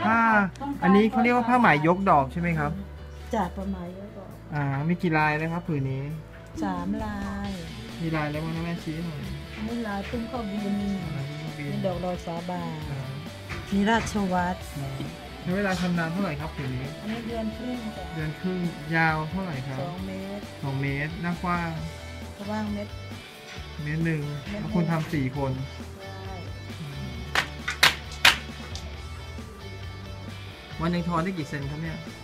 ผ้าอันนี้เขาเรียกว่าผ้าไหมยกดอกใช่ไหมครับจากประมาณแล้วก็มีกี่ลายนะครับผืนนี้ 3 ลายมีลายอะไรบ้างนะแม่ชี้หน่อยนี่ลายตุ้มข้าวบินลายที่บินนี่ดอกลอยฟ้าบานอ่านี่ราชวัตรใช้เวลาทำนานเท่าไหร่ครับผืนนี้อันนี้เดือนครึ่งจ้ะเดือนครึ่งยาวเท่าไหร่ครับ 2 เมตร 2 เมตรหน้ากว้างกว้างเมตรเมตรหนึ่งเมตรหนึ่งแล้วคุณทำ4 คนได้วันหนึ่งทอนได้กี่เซนครับเนี่ย